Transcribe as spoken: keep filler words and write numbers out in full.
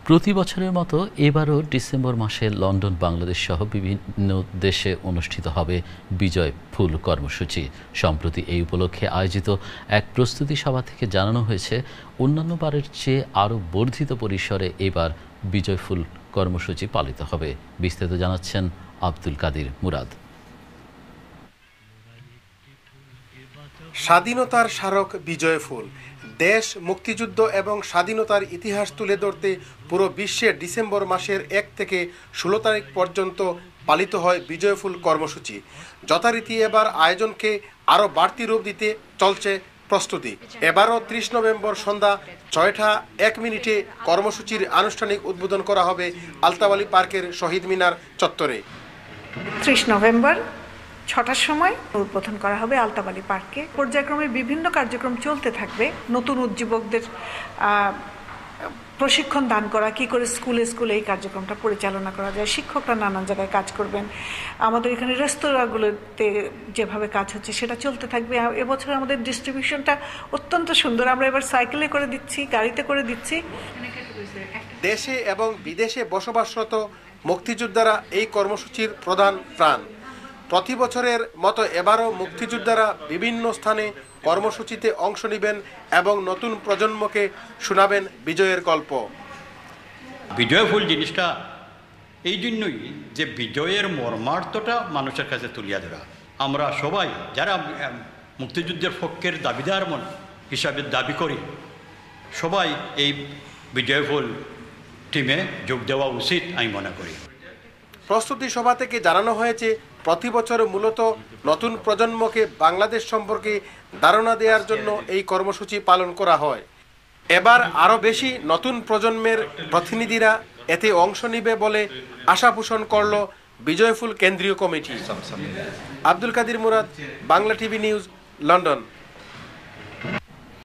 প্রতি বছরের মতো এবারও ডিসেম্বর মাসে লন্ডন বাংলাদেশ সহ বিভিন্ন দেশে অনুষ্ঠিত হবে বিজয় ফুল কর্মসূচি। সম্প্রতি এই উপলক্ষে আয়োজিত এক প্রস্তুতি সভা থেকে জানানো হয়েছে অন্যান্য বারের চেয়ে আরও বর্ধিত পরিসরে এবার বিজয় ফুল কর্মসূচি পালিত হবে। বিস্তারিত জানাচ্ছেন আব্দুল কাদির মুরাদ। স্বাধীনতার স্মারক বিজয় ফুল দেশ মুক্তিযুদ্ধ এবং স্বাধীনতার ইতিহাস তুলে ধরতে পুরো বিশ্বে ডিসেম্বর মাসের এক থেকে ষোলো তারিখ পর্যন্ত পালিত হয় বিজয় ফুল কর্মসূচি। যথারীতি এবার আয়োজনকে আরও বাড়তি রূপ দিতে চলছে প্রস্তুতি। এবারও ত্রিশ নভেম্বর সন্ধ্যা ছয়টা এক মিনিটে কর্মসূচির আনুষ্ঠানিক উদ্বোধন করা হবে আলতাবালি পার্কের শহীদ মিনার চত্বরে। ত্রিশ নভেম্বর ছটার সময় উদ্বোধন করা হবে আলতাবালি পার্কে। পর্যায়ক্রমে বিভিন্ন কার্যক্রম চলতে থাকবে। নতুন উদ্যোক্তাদের প্রশিক্ষণ দান করা, কি করে স্কুলে স্কুলে এই কার্যক্রমটা পরিচালনা করা যায়। শিক্ষকরা নানান জায়গায় কাজ করবেন। আমাদের এখানে রেস্তোরাঁগুলোতে যেভাবে কাজ হচ্ছে সেটা চলতে থাকবে। এবছর আমাদের ডিস্ট্রিবিউশনটা অত্যন্ত সুন্দর। আমরা এবার সাইকেলে করে দিচ্ছি, গাড়িতে করে দিচ্ছি। দেশে এবং বিদেশে বসবাসরত মুক্তিযোদ্ধারা এই কর্মসূচির প্রধান প্রাণ। প্রতি বছরের মতো এবারও মুক্তিযোদ্ধারা বিভিন্ন স্থানে কর্মসূচিতে অংশ নেবেন এবং নতুন প্রজন্মকে শোনাবেন বিজয়ের গল্প। বিজয় ফুল জিনিসটা এই জন্যই যে বিজয়ের মর্মার্থটা মানুষের কাছে তুলিয়া ধরা। আমরা সবাই যারা মুক্তিযুদ্ধের পক্ষের দাবিদার মন হিসাবে দাবি করি, সবাই এই বিজয় ফুল টিমে যোগ দেওয়া উচিত আমি মনে করি। প্রস্তুতি সভা থেকে জানানো হয়েছে প্রতি বছর মূলত নতুন প্রজন্মকে বাংলাদেশ সম্পর্কে ধারণা দেওয়ার জন্য এই কর্মসূচি পালন করা হয়। এবার আরও বেশি নতুন প্রজন্মের প্রতিনিধিরা এতে অংশ নিবে বলে আশা পোষণ করল বিজয়ফুল কেন্দ্রীয় কমিটি। Abdul Kadir Murad, Bangla TV news, London.